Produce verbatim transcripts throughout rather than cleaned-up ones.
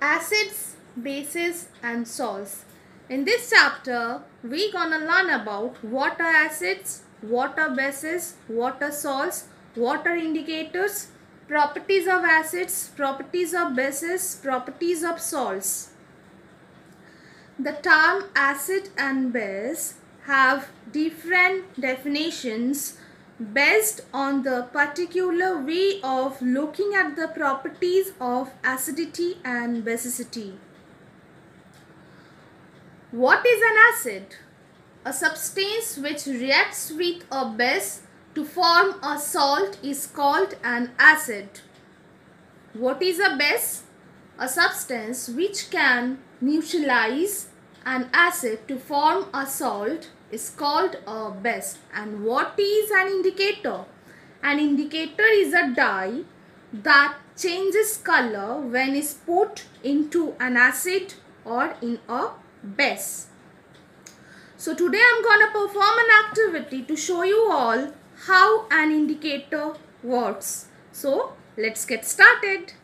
Acids, bases and salts. In this chapter, we gonna learn about what are acids, what are bases, what are salts, what are indicators, properties of acids, properties of bases, properties of salts. The term acid and base have different definitions based on the particular way of looking at the properties of acidity and basicity. What is an acid? A substance which reacts with a base to form a salt is called an acid. What is a base? A substance which can neutralize an acid to form a salt is called a base. And what is an indicator? An indicator is a dye that changes color when is put into an acid or in a base. So today I am going to perform an activity to show you all how an indicator works. So let's get started.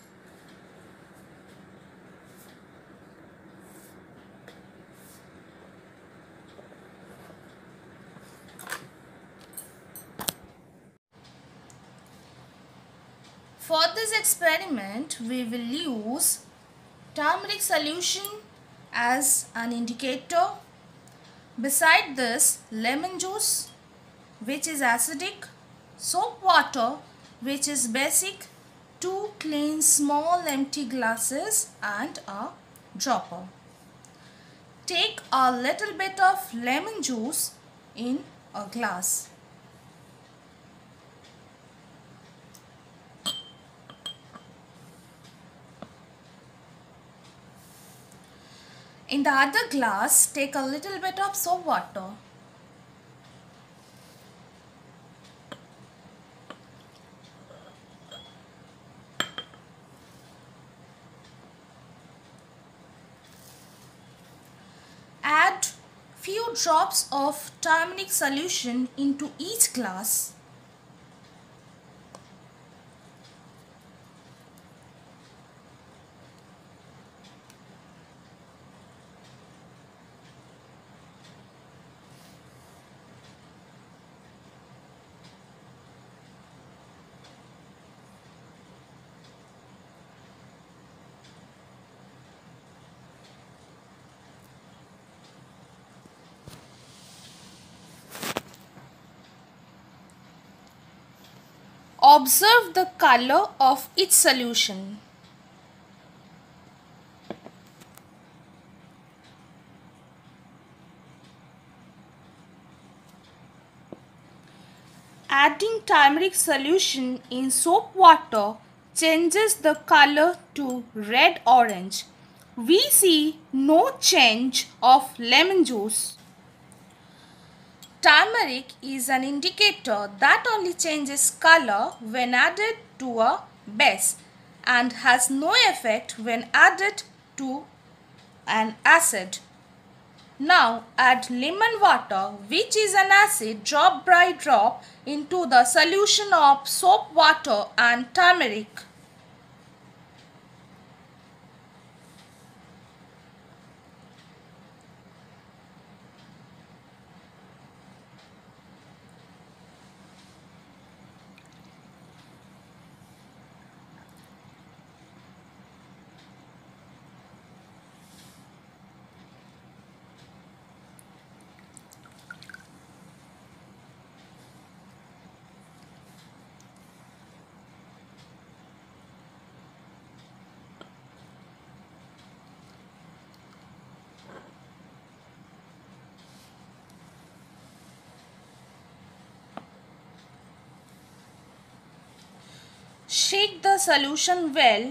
For this experiment, we will use turmeric solution as an indicator. Beside this, lemon juice, which is acidic, soap water, which is basic, two clean small empty glasses and a dropper. Take a little bit of lemon juice in a glass. In the other glass, take a little bit of soap water. Add few drops of turmeric solution into each glass. Observe the color of each solution. Adding turmeric solution in soap water changes the color to red-orange. We see no change of lemon juice. Turmeric is an indicator that only changes color when added to a base and has no effect when added to an acid. Now add lemon water, which is an acid, drop by drop into the solution of soap water and turmeric. Shake the solution well.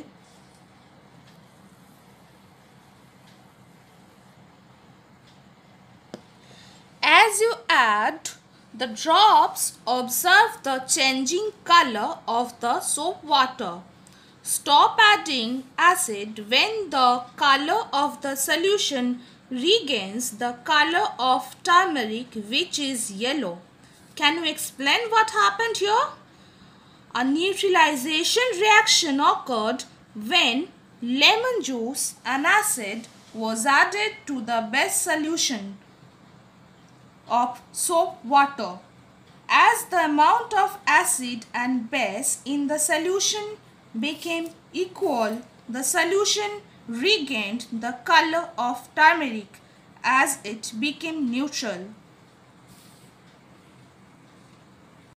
As you add the drops, observe the changing color of the soap water. Stop adding acid when the color of the solution regains the color of turmeric, which is yellow. Can you explain what happened here? A neutralization reaction occurred when lemon juice, an acid, was added to the base solution of soap water. As the amount of acid and base in the solution became equal, the solution regained the color of turmeric as it became neutral.